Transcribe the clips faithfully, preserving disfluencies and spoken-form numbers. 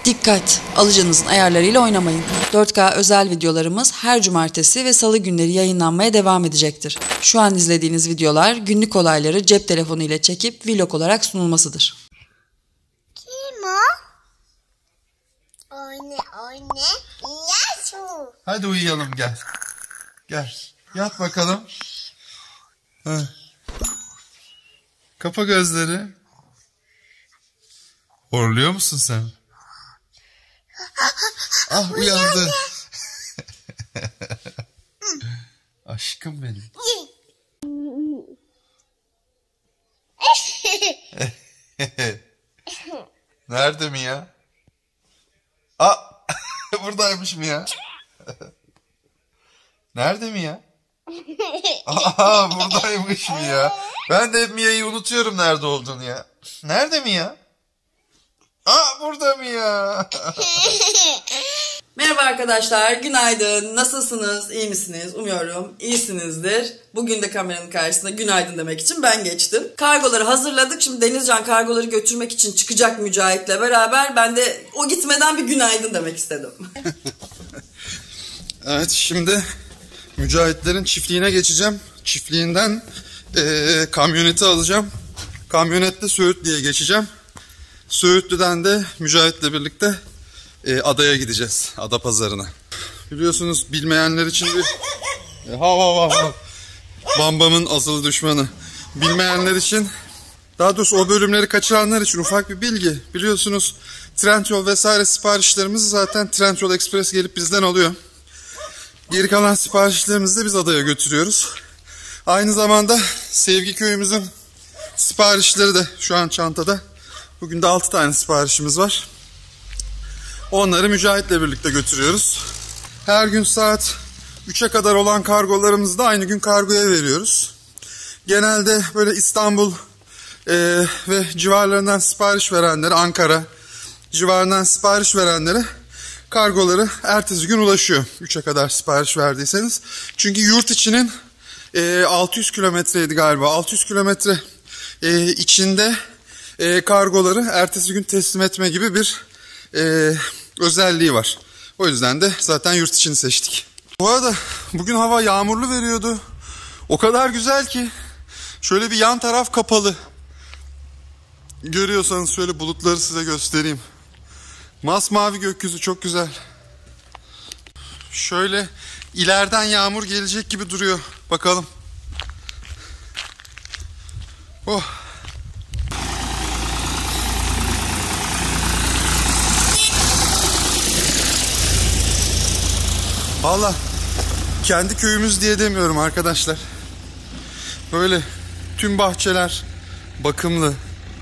Dikkat! Alıcınızın ayarlarıyla oynamayın. dört K özel videolarımız her cumartesi ve salı günleri yayınlanmaya devam edecektir. Şu an izlediğiniz videolar günlük olayları cep telefonu ile çekip vlog olarak sunulmasıdır. Kim o? Anne, anne. Yaş mı? Hadi uyuyalım gel. Gel. Yat bakalım. Ha. Kapa gözleri. Horluyor musun sen? Ah uyandı. Aşkım benim. Nerede mi ya? Aa, buradaymış mı ya? Nerede mi ya? Aa, buradaymış mı ya? Ben de Mia'yı unutuyorum nerede olduğunu ya. Nerede mi ya? Aa, burada mı ya? Merhaba arkadaşlar, günaydın. Nasılsınız? İyi misiniz? Umuyorum iyisinizdir. Bugün de kameranın karşısında günaydın demek için ben geçtim. Kargoları hazırladık. Şimdi Denizcan kargoları götürmek için çıkacak Mücahit'le beraber. Ben de o gitmeden bir günaydın demek istedim. Evet, şimdi Mücahitlerin çiftliğine geçeceğim. Çiftliğinden e, kamyoneti alacağım. Kamyonette Söğütlü'ye geçeceğim. Söğütlü'den de Mücahit'le birlikte e, adaya gideceğiz. Ada pazarına. Biliyorsunuz bilmeyenler için bir... E, hav hav hav. Bambam'ın asıl düşmanı. Bilmeyenler için, daha doğrusu o bölümleri kaçıranlar için ufak bir bilgi. Biliyorsunuz Trendyol vesaire siparişlerimizi zaten Trendyol Express gelip bizden alıyor. Geri kalan siparişlerimizi de biz adaya götürüyoruz. Aynı zamanda Sevgi köyümüzün siparişleri de şu an çantada. Bugün de altı tane siparişimiz var. Onları Mücahit'le birlikte götürüyoruz. Her gün saat üçe kadar olan kargolarımızı da aynı gün kargoya veriyoruz. Genelde böyle İstanbul e, ve civarlarından sipariş verenlere, Ankara civarından sipariş verenlere kargoları ertesi gün ulaşıyor. üçe kadar sipariş verdiyseniz. Çünkü yurt içinin e, altı yüz kilometreydi galiba. altı yüz kilometre e, içinde e, kargoları ertesi gün teslim etme gibi bir e, özelliği var. O yüzden de zaten yurt içini seçtik. Bu arada bugün hava yağmurlu veriyordu. O kadar güzel ki şöyle bir yan taraf kapalı. Görüyorsanız şöyle bulutları size göstereyim. Masmavi gökyüzü çok güzel. Şöyle ileriden yağmur gelecek gibi duruyor. Bakalım. Oh. Vallahi kendi köyümüz diye demiyorum arkadaşlar. Böyle tüm bahçeler bakımlı.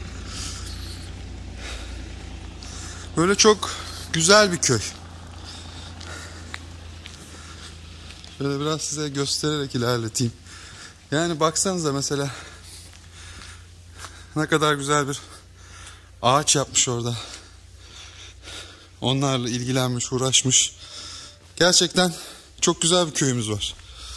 Böyle çok güzel bir köy. Şöyle biraz size göstererek ilerleteyim. Yani baksanıza mesela ne kadar güzel bir ağaç yapmış orada. Onlarla ilgilenmiş, uğraşmış. Gerçekten çok güzel bir köyümüz var.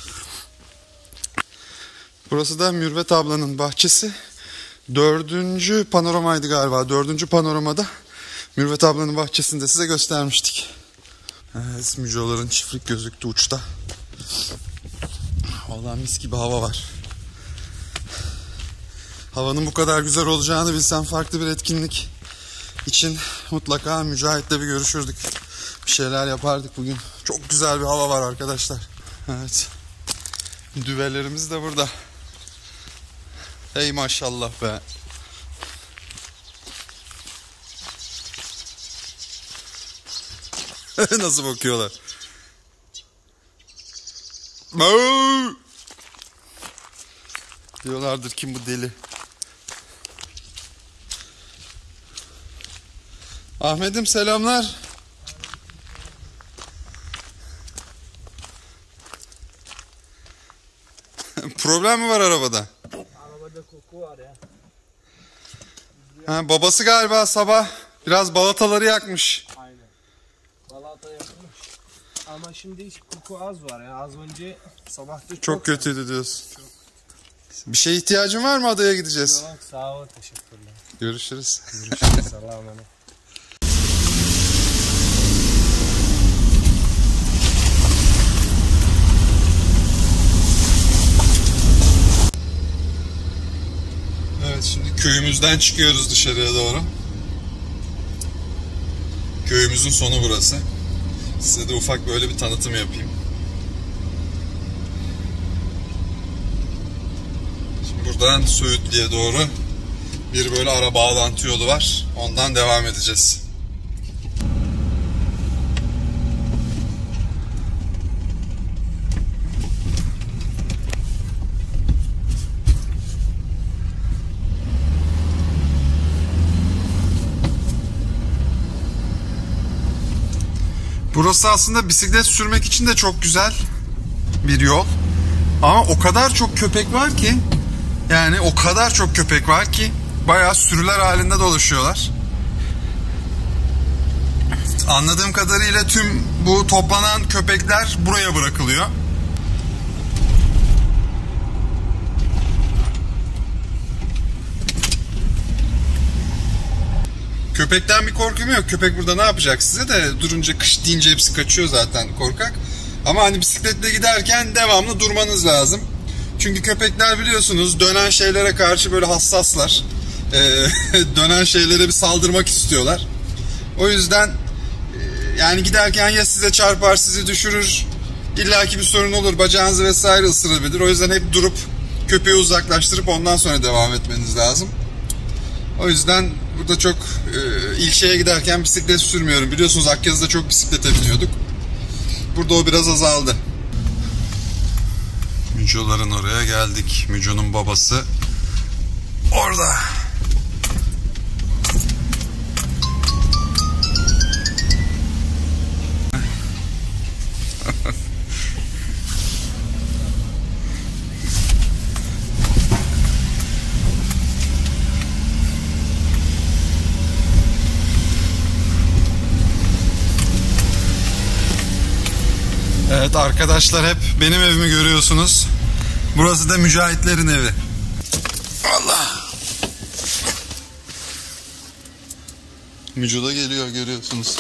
Burası da Mürvet ablanın bahçesi. Dördüncü panoramaydı galiba. Dördüncü panoramada Mürvet ablanın bahçesini de size göstermiştik. Evet, mücoların çiftlik gözüktü uçta. Vallahi mis gibi hava var. Havanın bu kadar güzel olacağını bilsem farklı bir etkinlik için mutlaka Mücahit'le bir görüşürdük. Bir şeyler yapardık bugün. Çok güzel bir hava var arkadaşlar. Evet. Düvelerimiz de burada. Hey maşallah be. Nasıl bakıyorlar? Diyorlardır kim bu deli? Ahmet'im selamlar. Problem mi var arabada? Arabada koku var ya. Ha, babası galiba sabah biraz balataları yakmış. Aynen. Balata yakmış. Ama şimdi hiç koku az var ya. Az önce sabahta çok, Çok kötüydü diyorsun. Çok. Bir şeye ihtiyacın var mı, adaya gideceğiz? Yok, sağ ol, teşekkürler. Görüşürüz. Görüşürüz. Allah'a emanet. köyümüzden çıkıyoruz dışarıya doğru. Köyümüzün sonu burası. Size de ufak böyle bir tanıtım yapayım. Şimdi buradan Söğütlü'ye doğru bir böyle ara bağlantı yolu var. Ondan devam edeceğiz. Burası aslında bisiklet sürmek için de çok güzel bir yol. Ama o kadar çok köpek var ki, yani o kadar çok köpek var ki bayağı sürüler halinde dolaşıyorlar. Anladığım kadarıyla tüm bu toplanan köpekler buraya bırakılıyor. Köpekten bir korkum yok. Köpek burada ne yapacak size de, durunca kış deyince hepsi kaçıyor zaten korkak. Ama hani bisikletle giderken devamlı durmanız lazım. Çünkü köpekler biliyorsunuz dönen şeylere karşı böyle hassaslar. Ee, dönen şeylere bir saldırmak istiyorlar. O yüzden e, yani giderken ya size çarpar, sizi düşürür, illaki bir sorun olur, bacağınızı vesaire ısırabilir. O yüzden hep durup köpeği uzaklaştırıp ondan sonra devam etmeniz lazım. O yüzden burada çok e, ilçeye giderken bisiklet sürmüyorum. Biliyorsunuz Akyazı'da çok bisiklete biniyorduk. Burada o biraz azaldı. Müco'ların oraya geldik. Müco'nun babası orada. Evet arkadaşlar, hep benim evimi görüyorsunuz. Burası da mücahitlerin evi. Allah. Müco da geliyor, görüyorsunuz.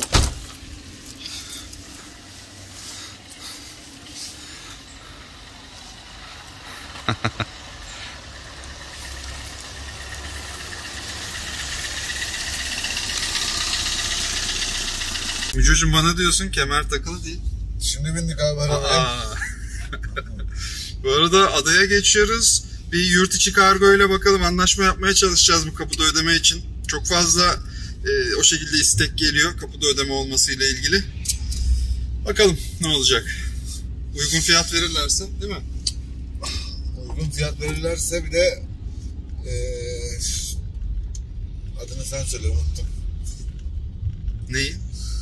Müco'cum bana diyorsun kemer takılı değil. Şimdi bindik abi arabaya. Bu arada adaya geçiyoruz. Bir yurt içi kargo ile bakalım anlaşma yapmaya çalışacağız bu kapıda ödeme için. Çok fazla e, o şekilde istek geliyor kapıda ödeme olmasıyla ilgili. Bakalım ne olacak. Uygun fiyat verirlerse değil mi? Uygun fiyat verirlerse bir de e, adını sen söyle, unuttum. Neyi?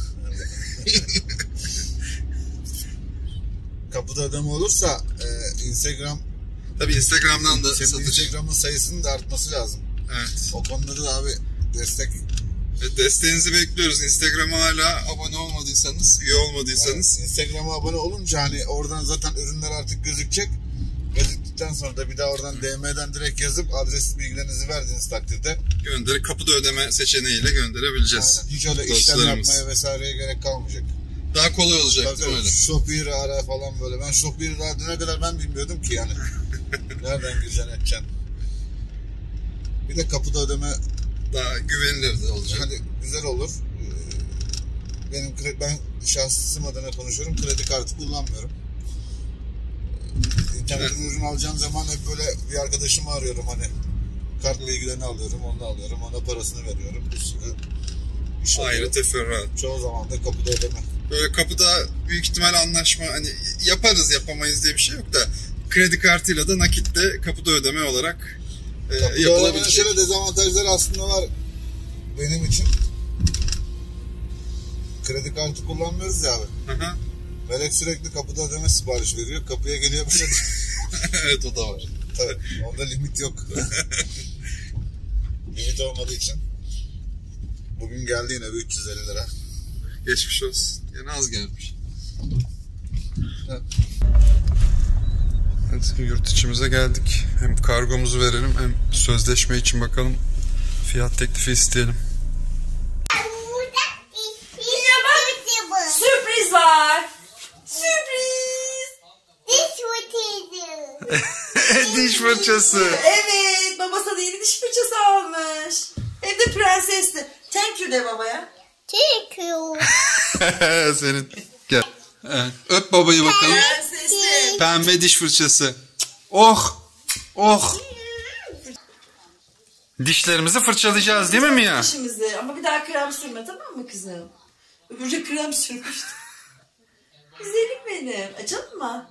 Kapıda ödeme olursa e, Instagram, tabii Instagram'dan da senin satış. Instagram'ın sayısının da artması lazım. Evet. O konuda da abi destek. Evet, desteğinizi bekliyoruz. Instagram'a hala abone olmadıysanız, üye olmadıysanız. Evet, Instagram'a abone olunca hani oradan zaten ürünler artık gözükecek. Gözüktükten sonra da bir daha oradan D M'den direkt yazıp adres bilgilerinizi verdiğiniz takdirde Gönderi kapıda ödeme seçeneğiyle gönderebileceğiz. aynen, hiç öyle işlem yapmaya vesaireye gerek kalmayacak. Daha kolay olacak Tabii, değil mi öyle? Shopier'i ara falan böyle. Ben Shopier'i daha düne kadar ben bilmiyordum ki yani. Nereden gireceksin edeceksin. Bir de kapıda ödeme Daha güvenilir de olacak. hani güzel olur. Benim kredi, ben şahsım adına konuşuyorum. Kredi kartı kullanmıyorum. İnternetten evet. Ürün alacağım zaman hep böyle bir arkadaşımı arıyorum hani. Kart bilgilerini alıyorum, onu alıyorum, ona parasını veriyorum. Bir sürü iş ayrı teferruat. Çoğu zaman da kapıda ödeme. Böyle kapıda büyük ihtimal anlaşma hani yaparız yapamayız diye bir şey yok da kredi kartıyla da nakitle kapıda ödeme olarak e, yapılabilecek. Şöyle dezavantajları aslında var benim için. Kredi kartı kullanmıyoruz ya abi. Hı hı. Melek sürekli kapıda ödeme sipariş veriyor. Kapıya geliyor. Evet, o da var. Tabii. Onda limit yok. Limit olmadığı için. Bugün geldi yine bir üç yüz elli lira. Geçmiş olsun. Yine az gelmiş. Evet. Evet, yurt içimize geldik. Hem kargomuzu verelim hem sözleşme için bakalım. Fiyat teklifi isteyelim. Sürpriz var. Sürpriz. Diş fırçası. Diş fırçası. Evet, baba sana yeni diş fırçası prensesti. Thank you de babaya. Thank you. Senin. Gel. Evet. Öp babayı bakalım. Prensesi. Pembe diş fırçası. Oh. Oh. Dişlerimizi fırçalayacağız değil mi Mia? Dişimizi ama bir daha krem sürme, tamam mı kızım? Öbürce krem sürmüştüm. Güzelim benim. Açalım mı?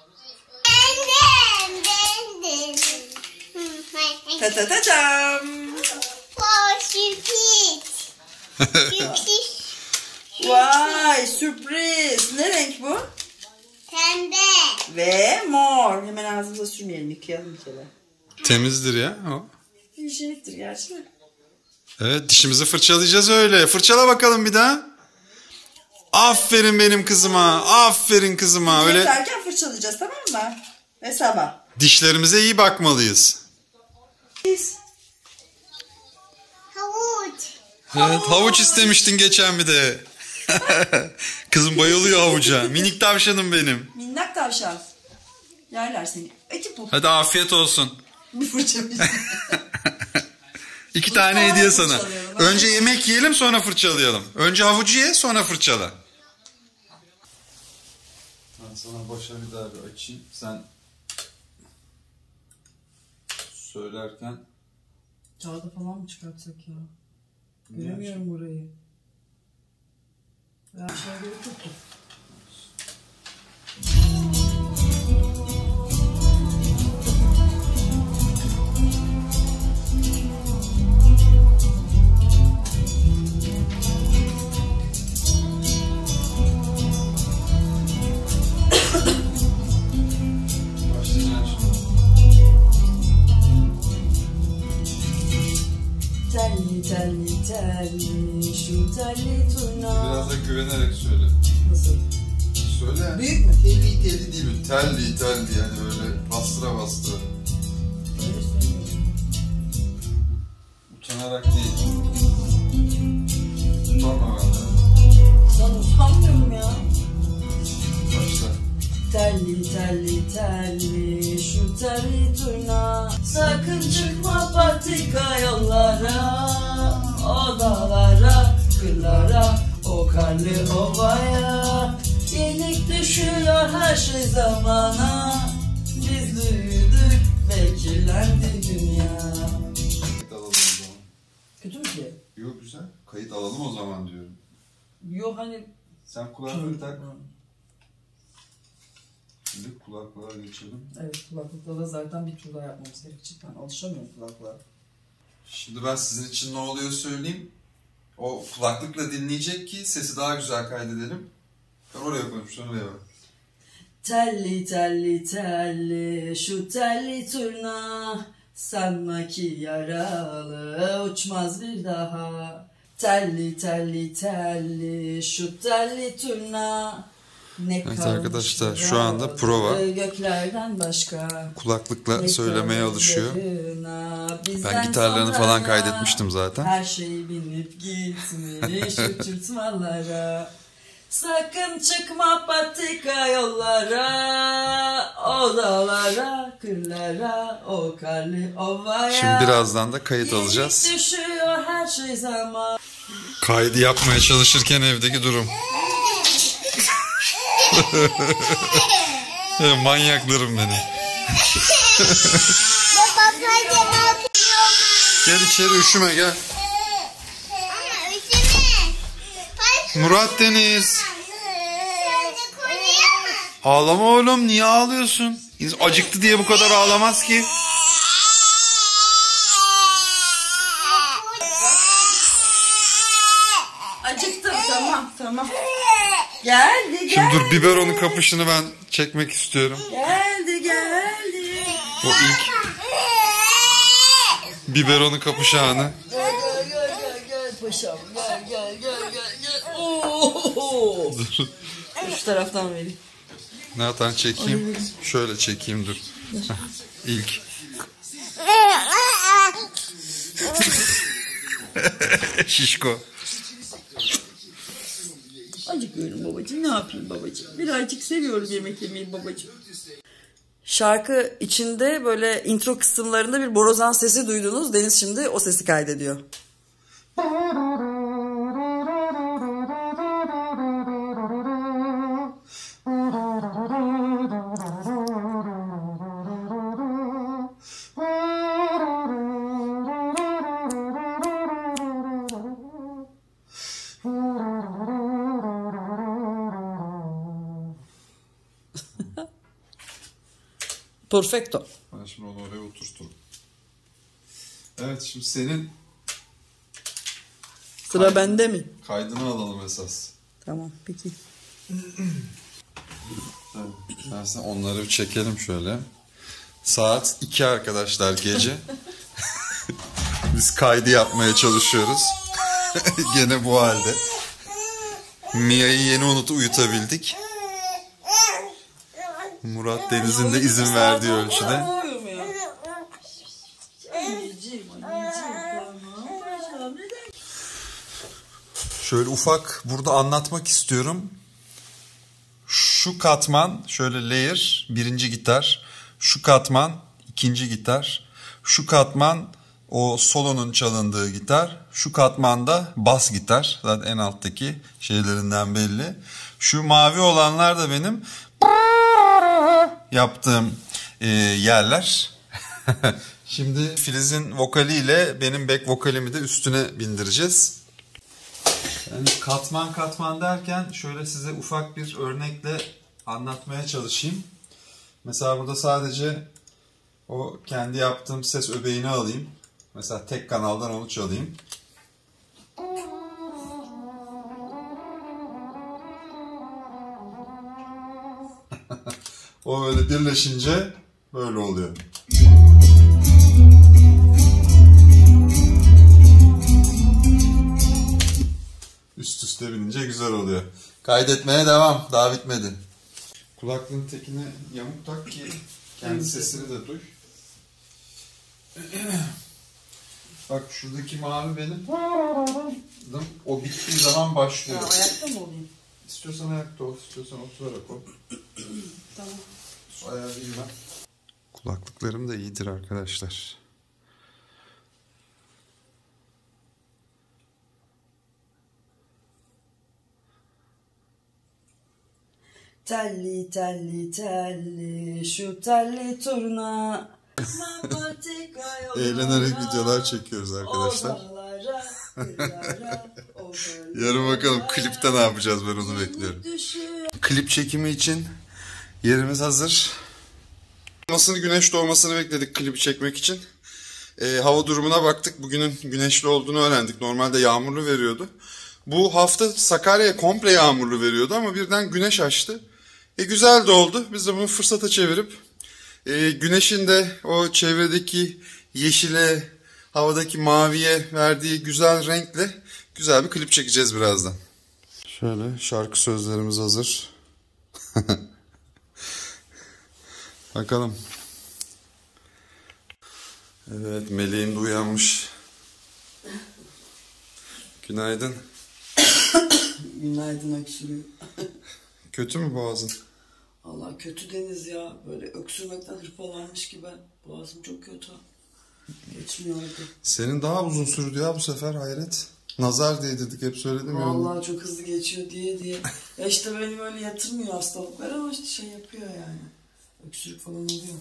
Ta ta ta tam. Oh, sürpriz. Sürpriz. Vay sürpriz. Ne renk bu? Pembe. Ve mor. Hemen ağzımıza sürmeyelim. Yıkayalım bir kere. Temizdir ya o. Hijyeniktir gerçi mi? Evet, dişimizi fırçalayacağız öyle. Fırçala bakalım bir daha. Aferin benim kızıma. Aferin kızıma. Öyle Yeterken fırçalayacağız, tamam mı? Ve sabah. dişlerimize iyi bakmalıyız. Biz. Havuç. Evet, havuç istemiştin geçen bir de. Kızım bayılıyor havuca. Minik tavşanım benim. Minnak tavşan. Yerler seni. Eti bu. Hadi afiyet olsun. Bir fırça bir. İki tane hediye sana. fırçalayalım. Önce yemek yiyelim sonra fırçalayalım. Önce havucu ye sonra fırçala. Ben sana başa bir daha bir açayım. Sen söylerken. Kağıda falan mı çıkartsak ya? Göremiyorum burayı. Ya şöyle bir tuttum. Telli telli telli şu telli turna. Biraz da güvenerek söyle. Nasıl? Söyle. Büyük mü? Telli telli değil mi? Telli telli yani öyle bastıra bastıra. Öyle söylüyorum. Utanarak değil. Utanma benden. Sana utanmıyorum ya. Başla. Telli telli telli şu telli turna. Sakın çıkma patika yollara, odalara, kırlara, o karlı ovaya. Yenik düşüyor her şey zamana. Biz büyüdük ve kirlendi dünya. Kayıt alalım o zaman. Kötü mü ki? Yok güzel. Kayıt alalım o zaman diyorum. Yok hani... Sen kulaklık tak. Şimdi kulaklığa geçelim. Evet, kulaklıkla da zaten bir tur daha yapmamız gerekecek. Ben alışamıyorum kulaklığa. Şimdi ben sizin için ne oluyor söyleyeyim. O kulaklıkla dinleyecek ki sesi daha güzel kaydedelim. Ben oraya koymuştum oraya bak. Telli telli telli şu telli turna. Sanma ki yaralı uçmaz bir daha. Telli telli telli şu telli turna. Ne Evet arkadaşlar, şu anda prova. Göklerden başka. Kulaklıkla Ne söylemeye alışıyor. yarına, Ben bizden gitarlarını sonra falan kaydetmiştim zaten. Her şey binip gitmiş uçurtmalara. Sakın çıkma patika yollara, odalara, kırlara, o karlı ovaya. Şimdi birazdan da kayıt alacağız. Yenik düşüyor her şey zaman. Kaydı yapmaya çalışırken evdeki durum. Manyaklarım beni. Baba hadi ne yapıyorsun? Gel içeri üşüme gel. Ama üzülme. Hadi. Murat Deniz. Sen de koruyor mu? Ağlama oğlum, niye ağlıyorsun? Acıktı diye bu kadar ağlamaz ki. Acıktım, tamam tamam. Geldi geldi. Şimdi dur, biberonun kapışını ben çekmek istiyorum. Geldi geldi. O ilk biberonun kapışı anı. Gel gel gel gel gel paşam. Gel gel gel gel gel. Oo. Dur. Şu taraftan vereyim. Nereden çekeyim? Şöyle çekeyim dur. Heh, İlk. Şişko. Acıkıyorum babacığım, ne yapayım babacığım? Birazcık seviyorum yemek yemeyi babacığım. Şarkı içinde böyle intro kısımlarında bir borazan sesi duydunuz. Deniz şimdi o sesi kaydediyor. Perfecto. Ben şimdi onu oraya oturturum. Evet, şimdi senin Sıra Kaydı. bende mi? kaydını alalım esas. Tamam peki. Evet, onları bir çekelim şöyle. Saat iki arkadaşlar gece. Biz kaydı yapmaya çalışıyoruz. Gene bu halde. Mia'yı yeni unutu uyutabildik. Murat Deniz'in de izin verdiği ölçüde. Şöyle ufak burada anlatmak istiyorum. Şu katman şöyle layer birinci gitar. Şu katman ikinci gitar. Şu katman o solonun çalındığı gitar. Şu katmanda bas gitar. Zaten en alttaki şeylerinden belli. Şu mavi olanlar da benim yaptığım e, yerler. Şimdi Filiz'in vokaliyle benim back vokalimi de üstüne bindireceğiz. Yani katman katman derken şöyle size ufak bir örnekle anlatmaya çalışayım. Mesela burada sadece o kendi yaptığım ses öbeğini alayım. Mesela tek kanaldan onu çalayım. O böyle birleşince böyle oluyor. Üst üste binince güzel oluyor. Kaydetmeye devam. Daha bitmedi. Kulaklığın tekine yamuk tak ki kendi sesini de duy. Bak şuradaki mavi benim. O bittiği zaman başlıyor. Ya, ayakta mı olayım? İstiyorsan ayakta ol, istiyorsan oturarak ol. Tamam. Şu ayağı iyi ben. Kulaklıklarım da iyidir arkadaşlar. Telli telli telli şu telli turna. Eğlenerek videolar çekiyoruz arkadaşlar. Yarın bakalım klipte ne yapacağız, ben onu bekliyorum. Klip çekimi için yerimiz hazır. Doğmasını, güneş doğmasını bekledik klibi çekmek için. E, hava durumuna baktık. Bugünün güneşli olduğunu öğrendik. Normalde yağmurlu veriyordu. Bu hafta Sakarya'ya komple yağmurlu veriyordu ama birden güneş açtı. E, güzel de oldu. Biz de bunu fırsata çevirip e, güneşin de o çevredeki yeşile, havadaki maviye verdiği güzel renkle güzel bir klip çekeceğiz birazdan. Şöyle şarkı sözlerimiz hazır. Bakalım. Evet, Meleğim de uyanmış. Günaydın. Günaydın öksürüyor. Kötü mü boğazın? Allah kötü Deniz ya. Böyle öksürmekten hırpalanmış gibi. Boğazım çok kötü. Geçmiyordu. Senin daha uzun sürdü ya bu sefer, hayret. Nazar diye dedik, hep söyledim ya. Vallahi çok hızlı geçiyor diye diye. Ya işte beni böyle yatırmıyor hastalıklar ama işte şey yapıyor yani. Öksürük falan oluyor.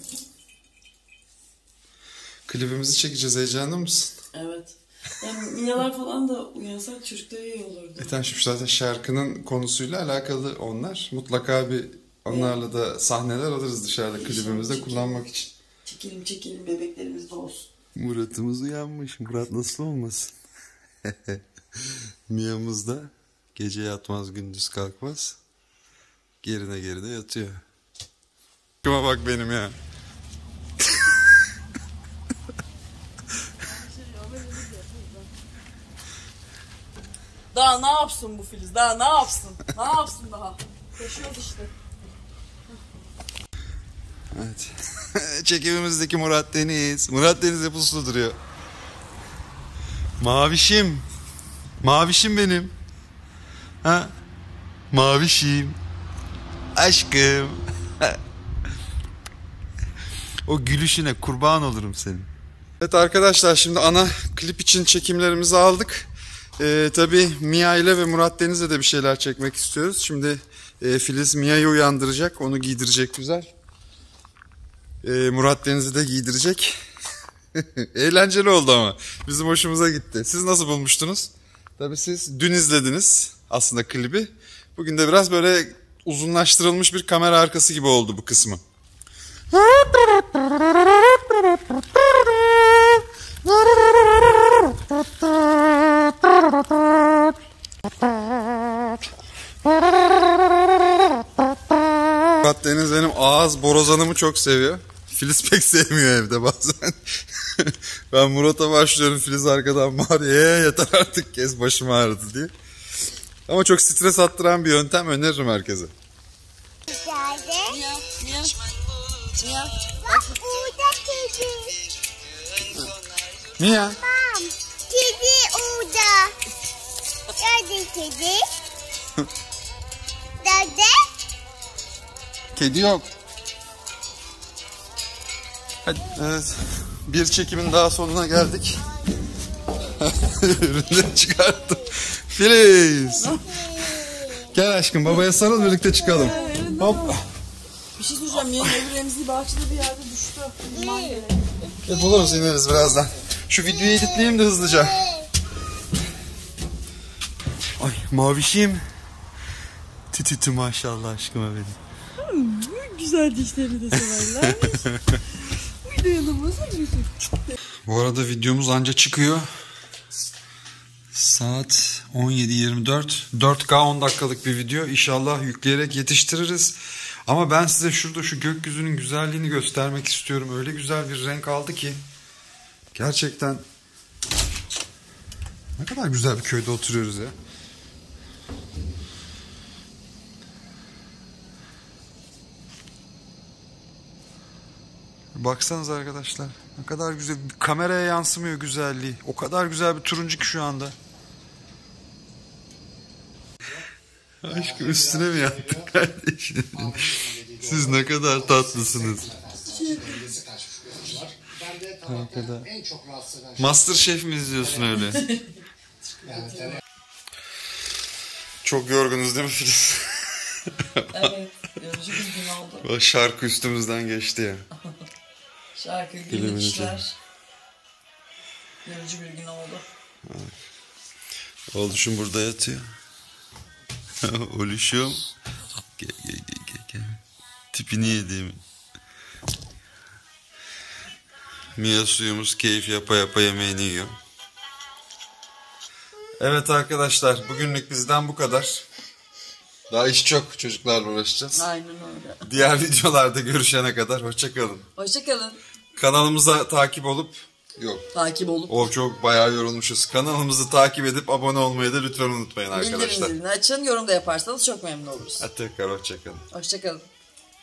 Klibimizi çekeceğiz, heyecanlı mısın? Evet. Yani Mia'lar falan da uyansak çocuklara iyi olurdu. E tamam, şimdi zaten şarkının konusuyla alakalı onlar. Mutlaka bir onlarla da sahneler alırız dışarıda klibimizde çekelim, kullanmak için. Çekelim çekelim, bebeklerimiz de olsun. Murat'ımız uyanmış. Murat nasıl olmasın? Mia'mız da gece yatmaz gündüz kalkmaz. Gerine gerine yatıyor. Kıma bak benim ya. Daha ne yapsın bu Filiz? Daha ne yapsın? Ne yapsın daha? Koşuyoruz işte. Evet. Çekimimizdeki Murat Deniz. Murat Deniz hep uslu duruyor. Mavişim. Mavişim benim. Ha? Mavişim. Aşkım. O gülüşüne kurban olurum senin. Evet arkadaşlar, şimdi ana klip için çekimlerimizi aldık. Ee, tabii Mia ile ve Murat Deniz'le de bir şeyler çekmek istiyoruz. Şimdi e, Filiz Mia'yı uyandıracak, onu giydirecek güzel. E, Murat Deniz'i de giydirecek. Eğlenceli oldu ama. Bizim hoşumuza gitti. Siz nasıl bulmuştunuz? Tabii siz dün izlediniz aslında klibi. Bugün de biraz böyle uzunlaştırılmış bir kamera arkası gibi oldu bu kısmı. Murat Deniz benim ağız borazanımı çok seviyor. Filiz pek sevmiyor evde bazen. Ben Murat'a başlıyorum, Filiz arkadan bağırıyor. Yeter artık, kes, başım ağrıdı diye. Ama çok stres attıran bir yöntem, öneririm herkese. Geldi. Mia, Mia, Mia. Bak burada kedi. Niye? Bam. Kedi orada. Nerede kedi? Nerede? Kedi yok. Hadi, evet. Bir çekimin daha sonuna geldik. Ürünleri çıkarttım. Filiz. Gel aşkım, babaya sarıl, birlikte çıkalım. Hop. Bir şey söyleyeceğim. Mia'nın öbür emziği bahçede bir yerde düştü. Bulmam gerek. E, buluruz, ineriz birazdan. Şu videoyu editleyeyim de hızlıca. Ay mavişim. Tititi maşallah aşkıma benim. Güzel dişlerini de severler. Bu arada videomuz anca çıkıyor. Saat on yedi yirmi dört. dört K on dakikalık bir video. İnşallah yükleyerek yetiştiririz. Ama ben size şurada şu gökyüzünün güzelliğini göstermek istiyorum. Öyle güzel bir renk aldı ki. Gerçekten ne kadar güzel bir köyde oturuyoruz ya. Baksanıza arkadaşlar. Ne kadar güzel. Kameraya yansımıyor güzelliği. O kadar güzel bir turuncu ki şu anda. Aşkım üstüne mi yattın kardeşim? Siz ne kadar tatlısınız. Ne kadar. Masterchef mi izliyorsun öyle? Çok yorgunuz değil mi Filiz? Evet. Yorucu bir gün oldu. O şarkı üstümüzden geçti ya. Şarkı, gülüşler. Yorucu bir gün oldu. Oluşum burada yatıyor. Oluşum. Gel gel gel gel. gel. Tipini yediğimi. Mia suyumuz keyif yapa yapa yemeğini yiyor. Evet arkadaşlar, bugünlük bizden bu kadar. Daha iş çok, çocuklarla uğraşacağız. Aynen öyle. Diğer videolarda görüşene kadar hoşça kalın. Hoşçakalın. Kanalımıza takip olup yok. Takip olup. O çok bayağı yorulmuşuz. Kanalımızı takip edip abone olmayı da lütfen unutmayın arkadaşlar. Bildirim zilini açın. Yorum da yaparsanız çok memnun oluruz. Hadi tekrar hoşça kalın. Hoşçakalın.